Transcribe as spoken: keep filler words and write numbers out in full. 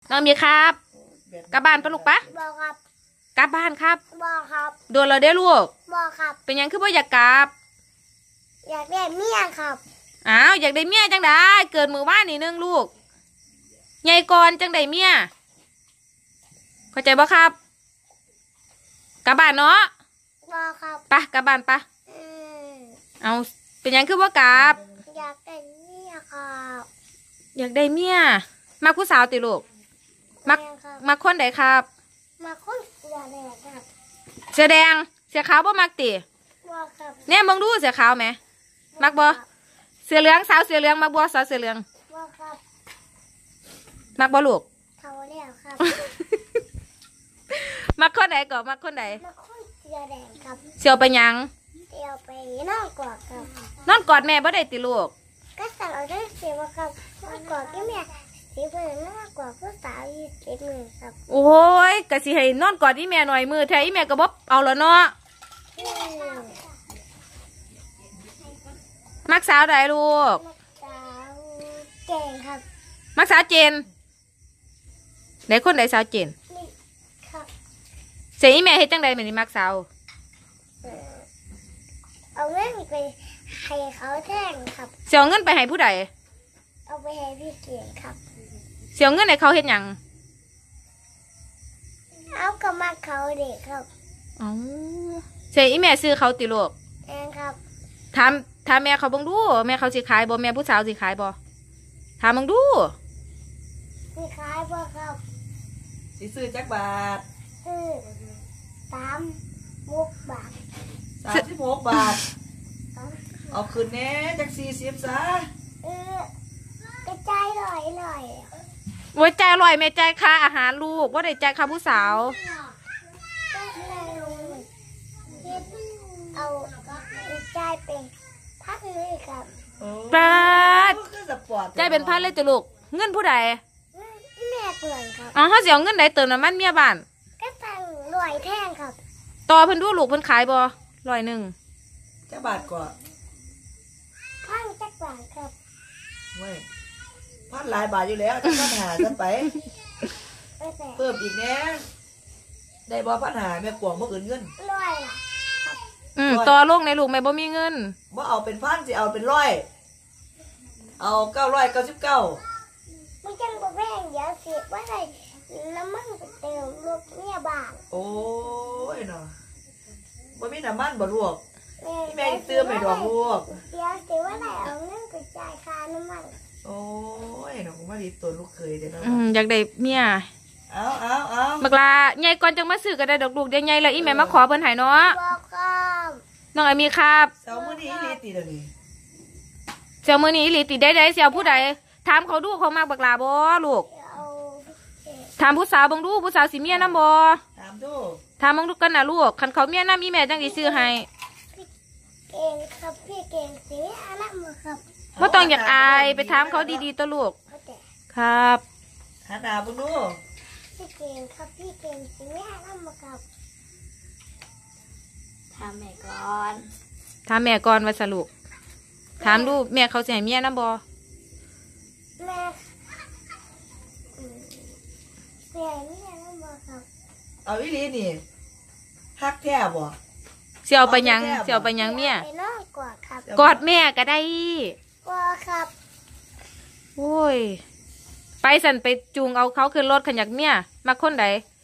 น้องมีครับกลับบ้านปะลูกปะบอกครับกลับบ้านครับบอกครับโดนเราได้ลูกบอกครับเป็นยังคือว่าอยากกลับอยากได้เมียครับอ้าวอยากได้เมียจังได้เกิดมือว่านนี่นึงลูกใหญ่ก่อนจังได้เมียเข้าใจบ่ครับกลับบ้านเนาะบอกครับปะกลับบ้านปะเอาเป็นยังคือว่ากลับอยากได้เมียครับอยากได้เมียมาผู้สาวติลูกมามาคนใดครับมาคนเสื้อแดงครับเสื้อแดงเสื้อขาวบ่มักติบอกครับเนี่ยมองดูเสื้อขาวไหมมักบ่เสื้อเหลืองสาวเสื้อเหลืองมักบ่สาวเสื้อเหลืองบอกครับมักบ่ลูกเขาแล้วครับมักคนไหนก่อนมักคนไหนมาคนเสื้อแดงครับเสี่ยวไปยังเดี๋ยวไปนอนกอดครับนอนกอดแม่บ่ได้ติลูกก็สั่งเอาได้เสียว่าครับนอนกอดที่แม่สีเพื่อนนอนกอดผู้สาวยี่สิบมือครับโอ้ยกะสิให้นอนกอดอีแม่หน่อยมือแท้อีแม่ก็บ่เอาแล้วเนาะมักสาวใดลูกสาวเก่งครับมักสาวเจนไหนคนไหนสาวเจนนี่ครับเสียอีแม่เฮ็ดจังใดแม่นี่มักสาวเอาเงินไปให้เขาแท่งครับเสียเงินไปให้ผู้ใดเอาไปให้พี่เก่งครับเสียเงินให้เขาเฮ็ดหยังเอากระมังเขาเด็กครับอ๋อเสียอีแม่ซื้อเขาติลูกแองครับถามถามแม่เขาบังดูแม่เขาสิขายบ่แม่ผู้สาวสิขายบ่ถามบังดูสิขายบ่ครับสิซื้อจักบาทซื้อสามมุกบาทสามสิบหกบาทเอาคืนแน่จักสี่สิบซะเออกระจายลอยลอยโอ้ยใจอร่อยแม่ใจค่าอาหารลูกว่าได้ใจค่าผู้สาวเอาใจเป็นพันเลยครับปาดใจเป็นพันเลยจ้ะลูกเงินผู้ใดแม่เตือนครับอ๋อเขาเสียเงินไหนเติมน้ำมันเมียบ้านก็สั่งลอยแท่งครับต่อเพิ่นดูลูกเพิ่นขายบ่ร้อยหนึ่งจักบาทก่อนพันจักบาทครับเว้ยพันหลายบาทอยู่แล้วจะพันหาจะไปเพิ่มอีกแน่ได้บ่พันหาแม่กวงบ่อื่นเงินร้อยล่ะอืมต่อลงในลูกแม่บ่มีเงินบ่เอาเป็นพันสิเอาเป็นร้อยเอาเก้าร้อยเก้าสิบเก้ามันจังบ่แพงเดี๋ยวสิว่าได้น้ำมันไปเติมรถเมียบ้านโอ้ยเนาะบ่มีน้ำมันบ่ลูกแม่เติมให้ดอกลูกเดี๋ยวสิว่าได้เอาเงินไปจ่ายค่าน้ำมันโอ้ยน้องมาดีตัวลูกเคยเด้อเนาะอืมอยากได้เมียเอาเอาเอาบักลาใหญ่ก่อนจังมาซื้อก็ได้ดอกลูกเดี๋ยวใหญ่แล้วอีแม่มาขอเพิ่นให้เนาะบอกครับน้องไอมีครับเช้ามื้อนี้อีหลีติเด้อนี่เช้ามื้อนี้อีหลีติได้ๆเสี่ยวผู้ใดถามเขาดูเขามักบักลาบ่ลูกถามผู้สาวบังดูผู้สาวสิเมียนำบ่ถามดูถามบังดูกันน่ะลูกคันเขาเมียนำอีแม่จังสิซื้อให้เก่งครับพี่เก่งสิอาละมือครับบ่ต้องอยากอายไปถามเขาดีๆตัวลูกครับหาดาบังดูพี่เก่งครับพี่เก่งสิอาละมือครับถามแม่ก่อนถามแม่ก่อนว่าสรุปถามดูแม่เขาสิให้เมียนำบ่แม่แม่เมียนำบ่ครับเอาอีหลีนี่ฮักแท้บ่เสี่ยวไปยังเสี่ยวไปยังเมียไปนอนกอดครับกอดแม่ก็ได้กอดครับโอ้ยไปสั่นไปจูงเอาเขาขึ้นรถขันอยากเมียมาคนใด